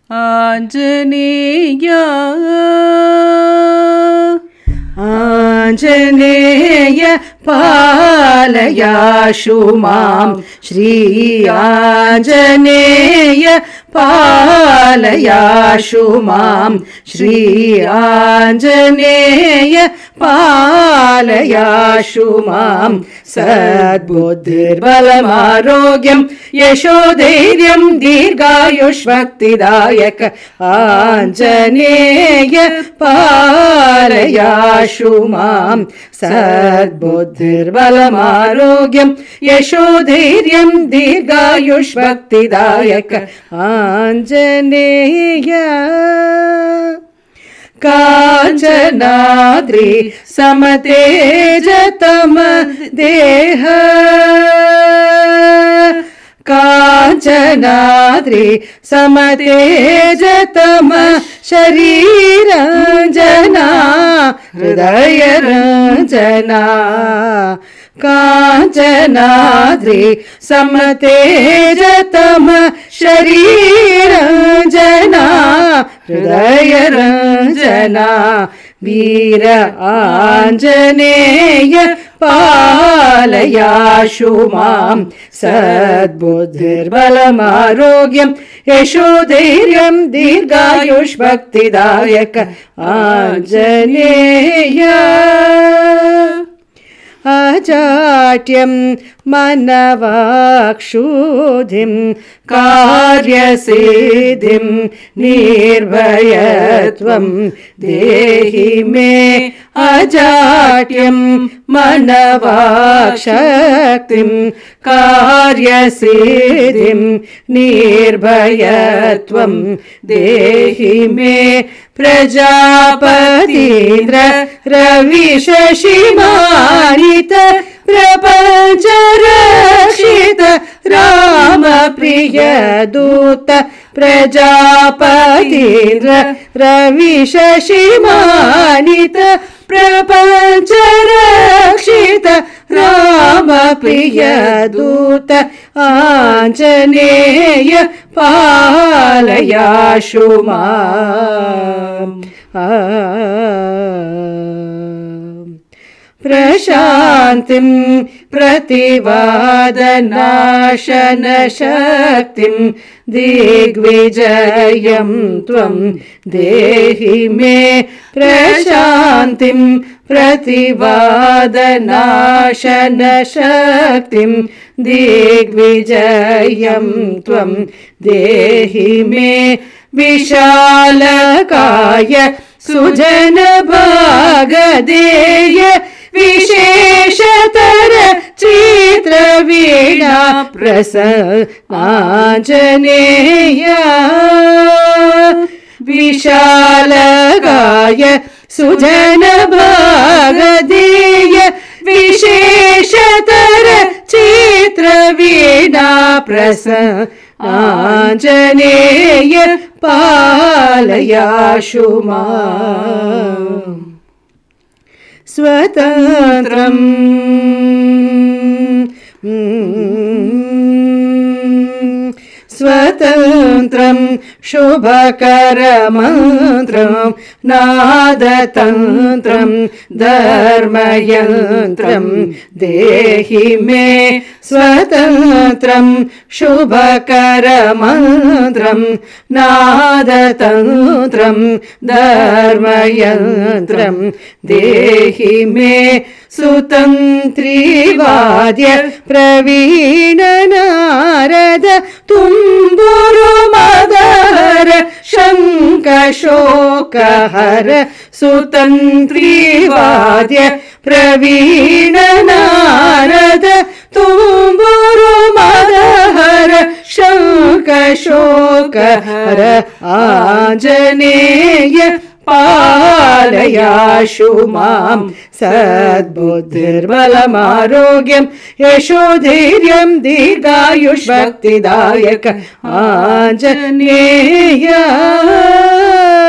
आञ्जनेय आञ्जनेय पालयाशु मां श्री आञ्जनेय पालयाशु मां श्री आञ्जनेय पालयाशु मां सद्बुद्धिर्बलमारोग्यं यशोधैर्यं दीर्घायुष्भक्तिदायक आञ्जनेय पालयाशु मां सद्बुद्धिर्बलमारोग्यं यशोधैर्यं दीर्घायुष्भक्तिदायक आञ्जनेय काञ्चनाद्रि समतेजतम देह काञ्चनाद्रि समतेजतम शरीरञ्जना हृदयरञ्जना काञ्चनाद्रि समतेजतम शरीरञ्जना हृदयरञ्जना वीर आञ्जनेय पालयाशु मां सद्बुद्धिर्बलमारोग्यं यशोधैर्यं दीर्घायुष्भक्तिदायक आञ्जनेय अजाट्यं मनवाक्षुधिं कार्यसिद्धिं निर्भयत्वं देहि मे अजाट्यं मनवाक्शक्तिं कार्यसिद्धिं निर्भयत्वं देहि मे प्रजापतीन्द्र रविशशिमानित प्रपंच रक्षित राम प्रिय दूत प्रजापतीन्द्र रविशशिमानित प्रपंच रक्षित राम प्रिय दूत आञ्जनेय पालयाशु माम् प्रशान्तिं प्रतिवादनाशन शक्तिं दिग्विजयं त्वं देहि मे प्रशान्तिं प्रतिवादनाशन शक्तिं दिग्विजयं त्वं देहि मे विशालकाय सुजन भागधेय विशेषतर चित्रवीणा प्रसन्नाञ्जनेय विशालकाय सुजन भागधेय विशेषतर चित्रवीणा प्रसन्नाञ्जनेय पालयाशु माम् स्वतन्त्रं स्वतन्त्रं शुभकरमन्त्रं नादतन्त्रं धर्मयन्त्रं देहि मे स्वतन्त्रं शुभकरमन्त्रं नादतन्त्रं धर्मयन्त्रं देहि मे सुतन्त्रीवाद्य प्रवीण नारद तुम्बुरु मदहर शङ्खशोकहर सुतन्त्रीवाद्य प्रवीण नारद तुम्बुरु मदहर शङ्खशोकहर आञ्जनेय पालयाशु मां सद्बुद्धिर्बलमारोग्यं यशोधैर्यं दीर्घायुष्भक्तिदायक आञ्जनेय